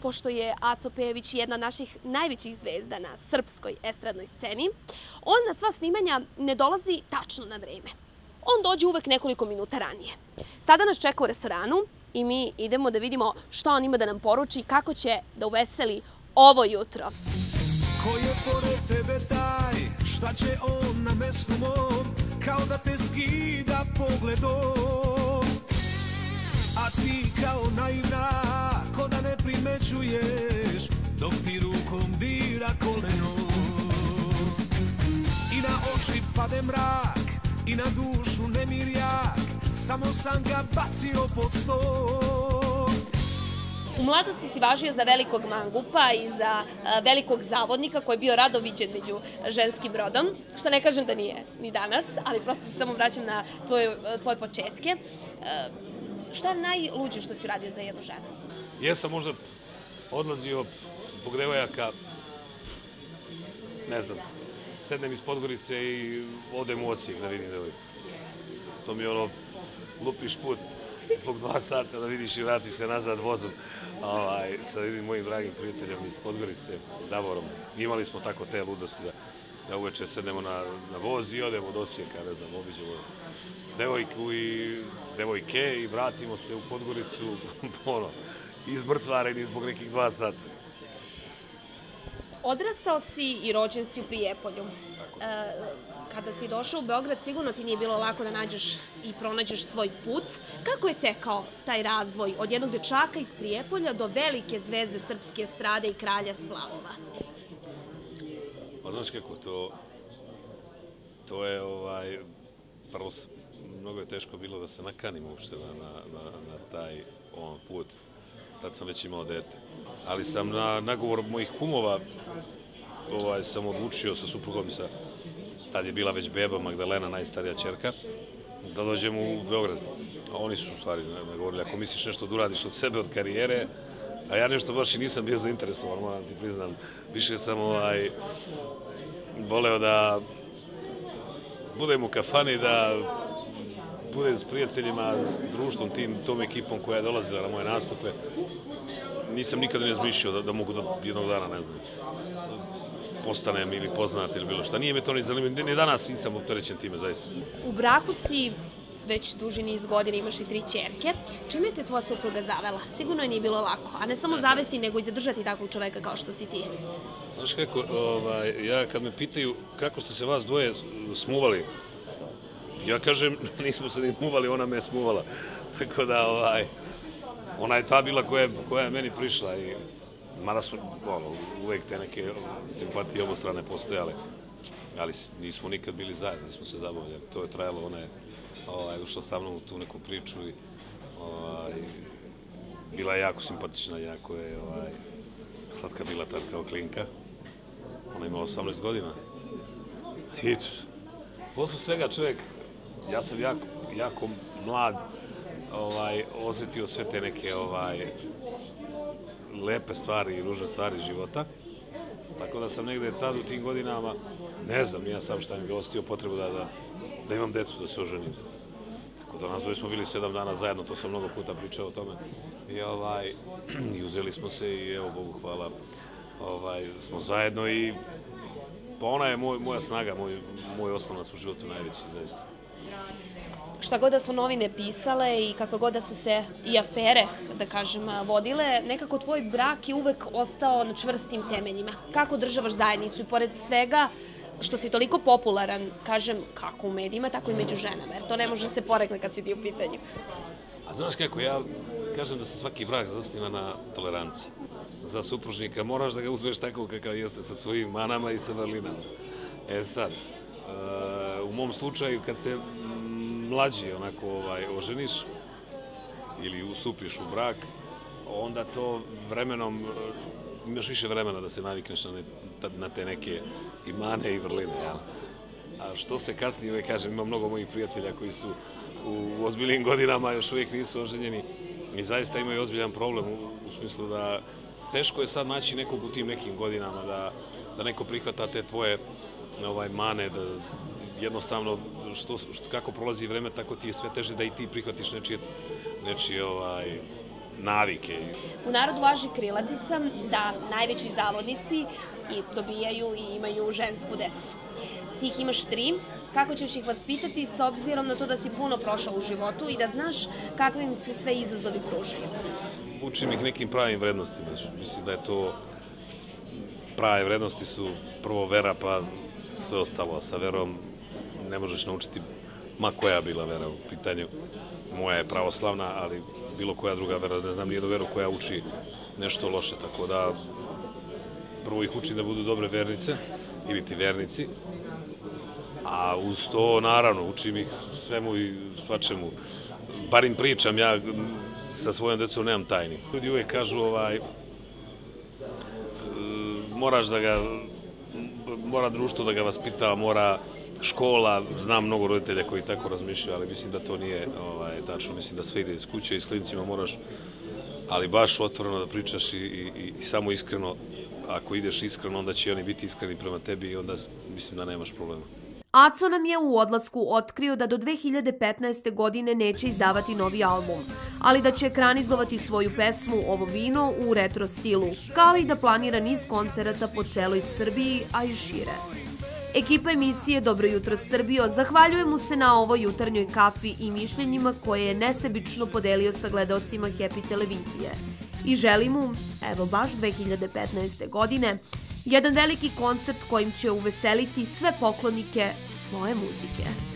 pošto je Aco Pejović jedna od naših najvećih zvezda na srpskoj estradnoj sceni, on na sva snimanja ne dolazi tačno na vreme. On dođe uvek nekoliko minuta ranije. Sada nas čeka u restoranu i mi idemo da vidimo šta on ima da nam poruči, kako će da uveseli ovo jutro. Ko je pored tebe taj, šta će on na mestu mom, kao da te skida pogledom. A ti kao naivna, ko da ne primećuješ, dok ti rukom dira koleno. I na oči pade mrak, i na dušu nemir jak, samo sam ga bacio pod stol. U mladosti si važio za velikog mangupa i za velikog zavodnika koji je bio rado viđen među ženskim rodom, što ne kažem da nije ni danas, ali prosto se samo vraćam na tvoje početke. Šta je najluđe što si uradio za jednu ženu? Jesam možda odlazio zbog devojaka, ne znam, sednem iz Podgorice i odem u Osijek da vidim devojku. To mi je ono, lupiš put zbog 2 sata da vidiš i vratiš se nazad vozom sa jednim mojim dragim prijateljem iz Podgorice, Davorom. Imali smo tako te ludosti da uveče sednemo na voz i odemo od Osijeka, ne znam, obiđemo devojku i devojke i vratimo se u Podgoricu, izmrcvareni zbog nekih 2 sata. Odrastao si i rođen si u Prijepolju. Kada si došao u Beograd, sigurno ti nije bilo lako da nađeš i pronađeš svoj put. Kako je tekao taj razvoj od jednog dečaka iz Prijepolja do velike zvezde srpske estrade i kralja splavova? Pa znaš kako, to je, prvo, mnogo je teško bilo da se nakanim uopšte na taj put. Tad sam već imao dete. Ali sam na nagovor mojih kumova sam odlučio sa suprugom, tad je bila već beba Magdalena, najstarija ćerka, da dođem u Beograd. A oni su u stvari nagovorili, ako misliš nešto da uradiš od sebe, od karijere, a ja nešto baš i nisam bio zainteresovan, moram ti priznam. Više sam voleo da budem u kafani, da budem s prijateljima, s društvom, tom ekipom koja je dolazila na moje nastupe. Nisam nikada ne razmišljao da mogu da jednog dana, ne znam, postanem ili poznat ili bilo šta. Nije me to ni zanimljivo, ni danas nisam opterećen time, zaista. U braku si već duži niz godina, imaš i 3 ćerke. Čime te tvoja supruga zavela? Sigurno je nije bilo lako, a ne samo zavesti, nego i zadržati takvog čoveka kao što si ti. Znaš kako, ja kad me pitaju kako ste se vas dvoje smuvali, ja kažem, nismo se ni muvali, ona me je smuvala. Tako da, ona je ta bila koja je meni prišla i mada su uvek te neke simpatije obostrane postojale, ali nismo nikad bili zajedno, nismo se zabavljali. To je trajalo, ona je ušla sa mnom u tu neku priču i bila je jako simpatična, jako je slatka bila tad kao klinka. Ona imala 18 godina. I posle svega čovjek, ja sam jako mlad, osjetio sve te neke lepe stvari i ružne stvari života. Tako da sam negde tad u tim godinama, ne znam, ja sam šta mi je ostio potrebu da imam decu, da se oženim. Tako da nas dvoje smo bili 7 dana zajedno, to sam mnogo puta pričao o tome. I uzeli smo se i evo, Bogu hvala, smo zajedno i pa ona je moja snaga, moj osnovac u životu najveći, zaista. Šta god da su novine pisale i kako god da su se i afere, da kažem, vodile, nekako tvoj brak je uvek ostao na čvrstim temeljima. Kako održavaš zajednicu i pored svega što si toliko popularan, kažem, kako u medijima, tako i među ženama, jer to ne može se porekne kad si ti u pitanju. A znaš kako, ja kažem da se svaki brak zasniva na toleranciji. Za supružnika moraš da ga uzmeš tako kakav jeste sa svojim manama i sa vrlinama. E sad, u mom slučaju kad se mlađi onako oženiš ili ustupiš u brak, onda to vremenom, imaš više vremena da se navikneš na te neke i mane i vrline. A što se kasnije, uvek kažem, ima mnogo mojih prijatelja koji su u ozbiljnim godinama, još uvijek nisu oženjeni i zaista imaju ozbiljan problem u smislu da teško je sad naći nekog u tim nekim godinama da neko prihvata te tvoje mane, da jednostavno kako prolazi vreme, tako ti je sve teže da i ti prihvatiš nečije navike. U narodu važi krilatica da najveći zavodnici dobijaju i imaju žensku decu. Ti ih imaš 3. Kako ćeš ih vaspitati s obzirom na to da si puno prošao u životu i da znaš kakvi im se sve izazovi pružaju? Učim ih nekim pravim vrednostima. Mislim da je to prave vrednosti su prvo vera pa sve ostalo. Sa verom ne možeš naučiti ma koja bila vera u pitanju. Moja je pravoslavna, ali bilo koja druga vera, ne znam nijednu veru koja uči nešto loše, tako da prvo ih učim da budu dobre vernice ili ti vernici, a uz to naravno učim ih svemu i svačemu. Bar im pričam, ja sa svojom decom nemam tajni. Ljudi uvek kažu moraš da ga, mora društvo da ga vaspitava, mora škola, znam mnogo roditelja koji tako razmišljaju, ali mislim da to nije tačno, mislim da sve ide iz kuće i s klincima moraš, ali baš otvoreno da pričaš i samo iskreno, ako ideš iskreno, onda će oni biti iskreni prema tebi i onda mislim da nemaš problema. Aco nam je u odlasku otkrio da do 2015. godine neće izdavati novi album, ali da će ekranizovati svoju pesmu Ovo vino u retro stilu, kao i da planira niz koncerata po celoj Srbiji, a i šire. Ekipa emisije Dobro jutro Srbijo zahvaljuje mu se na ovoj jutarnjoj kafi i mišljenjima koje je nesebično podelio sa gledaocima Happy televizije. I želi mu, evo baš 2015. godine, jedan veliki koncert kojim će uveseliti sve poklonike svoje muzike.